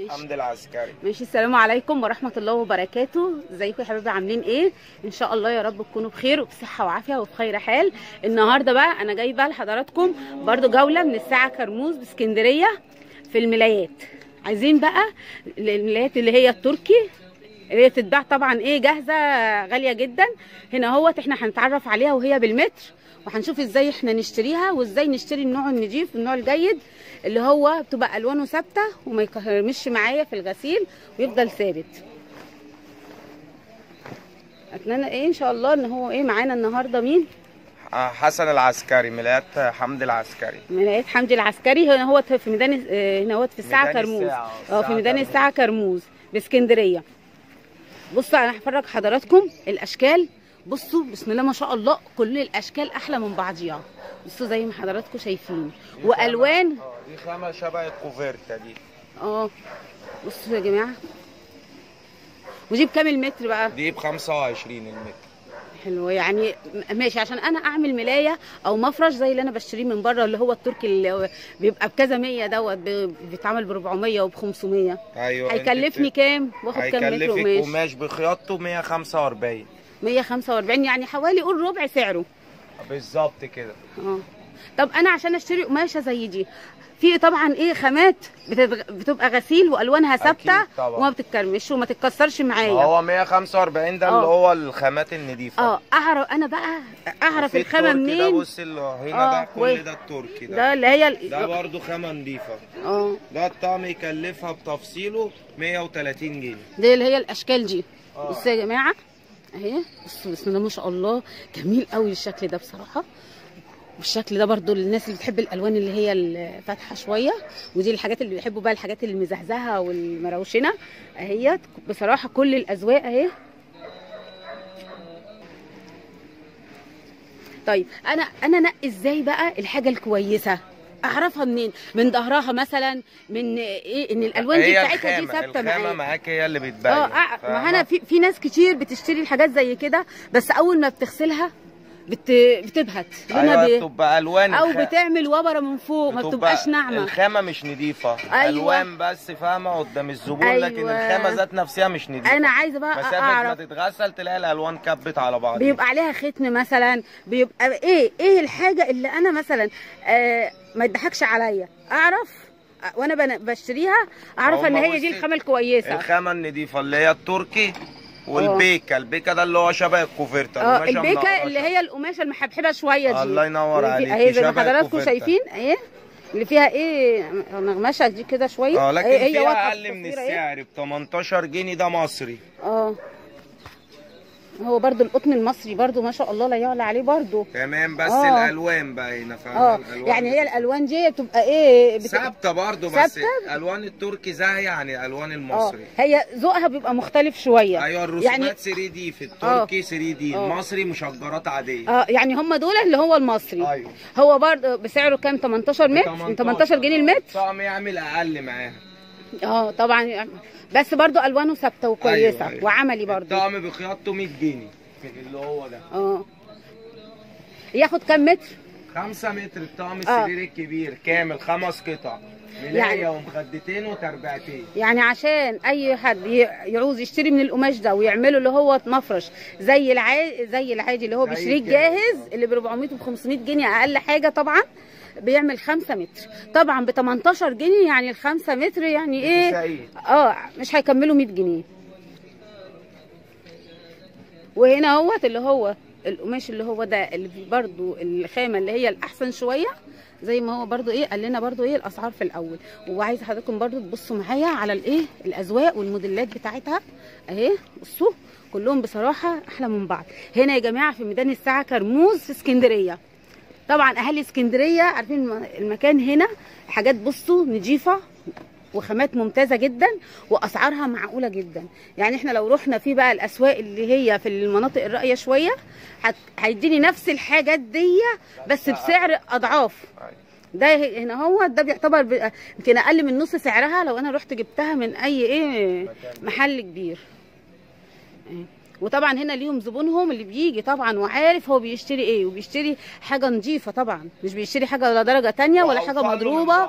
حمدي العسكري. ماشي. السلام عليكم ورحمه الله وبركاته. ازيكم يا حبايبي، عاملين ايه؟ ان شاء الله يا رب تكونوا بخير وبصحه وعافيه وفي خير حال. النهارده بقى انا جايبه لحضراتكم برده جوله من الساعه كرموز باسكندريه في الملايات. عايزين بقى الملايات اللي هي التركي اللي هي تتباع طبعا ايه جاهزه غاليه جدا. هنا اهوت احنا هنتعرف عليها وهي بالمتر، وهنشوف ازاي احنا نشتريها وازاي نشتري النوع النضيف النوع الجيد اللي هو بتبقى الوانه ثابته وما يكرمش معايا في الغسيل ويفضل ثابت. اتمنى ايه ان شاء الله ان هو ايه معانا النهارده. مين؟ حسن العسكري، ملايات حمدي العسكري. ملايات حمدي العسكري. هنا هو في ميدان هنا هو في الساعه كرموز. في ميدان الساعه كرموز باسكندريه. بصوا انا هفرج حضراتكم الاشكال. بصوا بسم الله ما شاء الله كل الاشكال احلى من بعضيها. بصوا زي ما حضراتكم شايفين والوان. دي خامه شبه الكوفيرتا دي. بصوا يا جماعه. ودي بكام المتر بقى؟ دي ب 25 المتر. حلو يعني ماشي. عشان انا اعمل ملايه او مفرش زي اللي انا بشتريه من بره اللي هو التركي اللي بيبقى بكذا 100 دوت بيتعمل ب 400 وب 500. ايوه. هيكلفني كام؟ واخد كام متر قماش؟ هيكلفك قماش بخياطته 145. 145 يعني حوالي قول ربع سعره. بالظبط كده. طب انا عشان اشتري قماشه زي دي في طبعا ايه خامات بتبقى غسيل والوانها ثابته وما بتتكرمش وما تتكسرش معايا. هو 145 ده اللي هو الخامات النظيفه. اعرف انا بقى اعرف الخامه منين؟ ده بص هنا ده كل ده التركي ده اللي هي ده برده خامه نظيفه. ده الطقم يكلفها بتفصيله 130 جنيه. دي اللي هي الاشكال دي. بصوا يا جماعه اهي. بصوا بسم الله ما شاء الله جميل قوي الشكل ده بصراحه. والشكل ده برضو للناس اللي بتحب الالوان اللي هي الفاتحه شويه، ودي الحاجات اللي بيحبوا بقى الحاجات المزهزهه والمروشنه اهي. بصراحه كل الاذواق اهي. طيب انا انقي ازاي بقى الحاجه الكويسه؟ اعرفها منين؟ من ظهرها مثلا، من ايه ان الالوان دي بتاعتها دي ثابته معايا. الخامه معاك هي اللي بتبين. ما انا في ناس كتير بتشتري الحاجات زي كده بس اول ما بتغسلها بتبهت لونها. بتبقى الوان او بتعمل وبره من فوق ما بتبقاش ناعمه. الخامه مش نظيفه. الوان بس فاهمه قدام الزبون. لكن الخامه ذات نفسها مش نظيفه. انا عايزه بقى مسافه اعرف ما تتغسل تلاقي الالوان كبت على بعض. بيبقى عليها ختم مثلا، بيبقى ايه الحاجه اللي انا مثلا ما يضحكش عليا اعرف وانا بشتريها اعرف ان هي دي الخامه الكويسه. الخامه النظيفه اللي هي التركي والبيكا ده اللي هو شبه الكوفيرتا. البيكا اللي هي القماشه المحبحبه شويه دي. الله ينور عليك. اهي زي ما حضراتكم شايفين اهي اللي فيها ايه نغمشه دي كده شويه. لكن هي فيها اقل من السعر ب 18 جنيه. ده مصري. هو برضو القطن المصري برضو ما شاء الله لا يعلى عليه برضو. تمام. بس الالوان بقى هنا فاهمه. يعني هي الالوان دي بتبقى ايه ثابته برضو. بس الوان التركي زاهيه عن الالوان المصري. هي ذوقها بيبقى مختلف شويه. ايوه. الرسومات يعني 3 دي في التركي 3 دي. المصري مشجرات عاديه. يعني هم دول اللي هو المصري. ايوه. هو برضو بسعره كام؟ 18 متر. 18 جنيه المتر. طقم يعمل اقل معاها. طبعا بس برضو الوانه ثابته وكويسه. أيوة. وعملي برضو. الطقم بخياطته 100 جنيه اللي هو ده. ياخد كام متر؟ 5 متر. الطقم السرير الكبير كامل 5 قطع، ملايه ومخدتين وتربعتين. يعني عشان اي حد يعوز يشتري من القماش ده ويعمله اللي هو مفرش زي العادي اللي هو بيشتريه جاهز اللي ب 400 و 500 جنيه اقل حاجه طبعا بيعمل 5 متر طبعا ب 18 جنيه. يعني ال 5 متر يعني ايه؟ مش هيكملوا 100 جنيه. وهنا اهوت اللي هو القماش اللي هو ده اللي برضو الخامه اللي هي الاحسن شويه زي ما هو برضو قال لنا برضو الاسعار في الاول. وعايزه حضراتكم برضو تبصوا معايا على الاذواق والموديلات بتاعتها اهي. بصوا كلهم بصراحه احلى من بعض. هنا يا جماعه في ميدان الساعه كرموز في اسكندريه. طبعا اهالي اسكندريه عارفين المكان هنا. حاجات بصوا نضيفه وخامات ممتازه جدا واسعارها معقوله جدا. يعني احنا لو رحنا في بقى الاسواق اللي هي في المناطق الراقيه شويه هيديني نفس الحاجات دي بس بسعر اضعاف. ده هنا هو ده بيعتبر يمكن اقل من نص سعرها لو انا رحت جبتها من اي محل كبير. وطبعا هنا ليهم زبونهم اللي بيجي طبعا وعارف هو بيشتري ايه، وبيشتري حاجه نظيفه طبعا، مش بيشتري حاجه لا درجه تانية ولا حاجه مضروبه.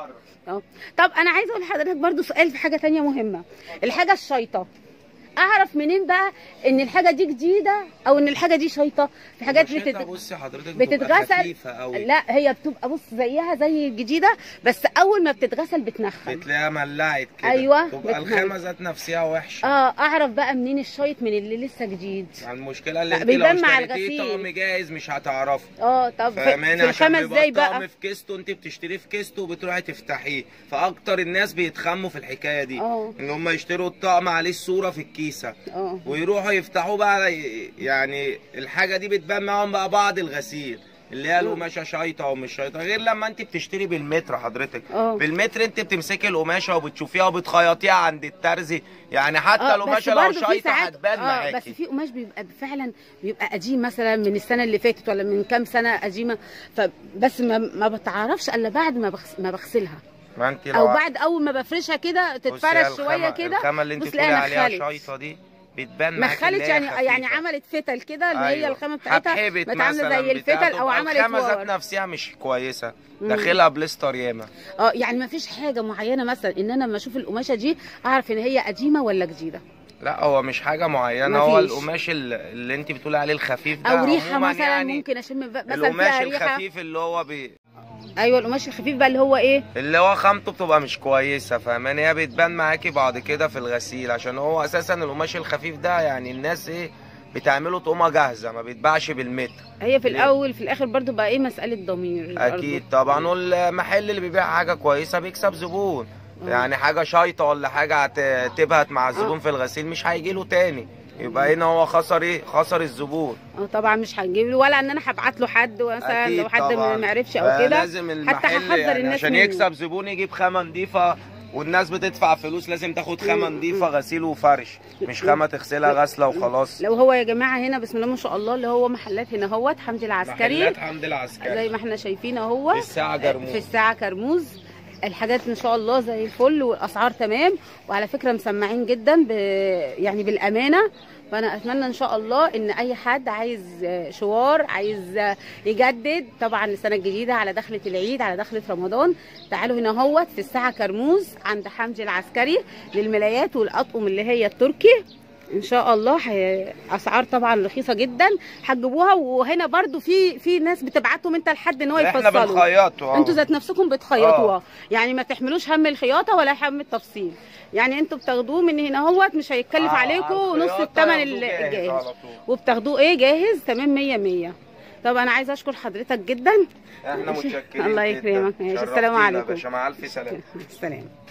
طب انا عايزه اقول لحضرتك برضو سؤال في حاجه تانية مهمه. الحاجه الشيطه اعرف منين بقى ان الحاجه دي جديده او ان الحاجه دي شيطه؟ في حاجات بصي حضرتك بتتغسل. لا هي بتبقى بص زيها زي الجديده، بس اول ما بتتغسل بتنخل، بتلاقيها ملعت كده. ايوه تبقى الخامه ذات نفسها وحشه. اعرف بقى منين الشيط من اللي لسه جديد؟ يعني المشكله اللي انت لو اشتريتيه طقم جاهز مش هتعرفي. طب في الخامه ازاي بقى؟ طقم في كيسته، انت بتشتريه في كيسته وبتروحي تفتحيه. فاكتر الناس بيتخموا في الحكايه دي، ان هم يشتروا الطقم عليه الصوره في الكيسه ويروحوا يفتحوه بقى. يعني الحاجه دي بتبان معاهم بقى بعض الغسيل اللي هي القماشه شايطه او مش شايطه، غير لما انت بتشتري بالمتر. حضرتك بالمتر انت بتمسكي القماشه وبتشوفيها وبتخيطيها عند الترزي، يعني حتى القماشه لو شايطه هتبان معاكي. بس في قماش بيبقى فعلا بيبقى قديم، مثلا من السنه اللي فاتت ولا من كام سنه قديمه، فبس ما بتعرفش الا بعد ما بغسلها، ما انت او بعد اول ما بفرشها كده تتفرش شويه كده. الخامه اللي انت بتقولي عليها شايطه دي بتبان معاكي نخلت، يعني عملت فتل كده اللي هي الخامه بتاعتها متعامله زي الفتل، او عملت الخامه ذات نفسها مش كويسه، داخلها بليستر ياما. يعني ما فيش حاجه معينه مثلا ان انا لما اشوف القماشه دي اعرف ان هي قديمه ولا جديده؟ لا هو مش حاجه معينه، هو القماش اللي انت بتقولي عليه الخفيف ده، او ريحه مثلا يعني ممكن اشم مثلا القماش الخفيف اللي هو ايوه القماش الخفيف بقى اللي هو ايه؟ اللي هو خامته بتبقى مش كويسه، فاهماني؟ هي بتبان معاكي بعد كده في الغسيل، عشان هو اساسا القماش الخفيف ده يعني الناس بتعمله طقمه جاهزه، ما بيتباعش بالمتر. هي في الاول في الاخر برضو بقى مساله ضمير. اكيد طبعا، والمحل اللي بيبيع حاجه كويسه بيكسب زبون. يعني حاجه شايطه ولا حاجه تبهت مع الزبون في الغسيل مش هيجي له تاني، يبقى هنا هو خسر خسر الزبون. طبعا مش هنجيب له، ولا ان انا هبعت له حد مثلا لو حد ما عرفش او كده. لازم المحل يعني عشان يكسب زبون يجيب خامه نظيفه، والناس بتدفع فلوس لازم تاخد خامه نظيفه غسيل وفرش، مش خامه تغسلها غسله وخلاص. لو هو يا جماعه هنا بسم الله ما شاء الله اللي هو محلات هنا اهوت حمدي العسكري، محلات حمدي العسكري زي ما احنا شايفين اهو في الساعه كرموز. في الساعه كرموز الحاجات ان شاء الله زي الفل، والاسعار تمام، وعلى فكره مسمعين جدا يعني بالامانه. فانا اتمنى ان شاء الله ان اي حد عايز شوار، عايز يجدد طبعا السنه الجديده، على دخله العيد، على دخله رمضان، تعالوا هنا اهوت في الساعه كرموز عند حمدي العسكري للملايات والاطقم اللي هي التركي. ان شاء الله اسعار طبعا رخيصه جدا هتجيبوها. وهنا برضو في ناس بتبعتهم انت لحد ان هو يفصلوا، احنا بنخيطوا انتوا ذات نفسكم بتخيطوها. يعني ما تحملوش هم الخياطه ولا هم التفصيل، يعني انتوا بتاخدوه من هنا اهوت، مش هيتكلف عليكم نص الثمن الجاهز، وبتاخدوه جاهز تمام 100. طب انا عايزه اشكر حضرتك جدا. احنا متشكرين. الله يكرمك. السلام عليكم. مع الف سلامه. السلام.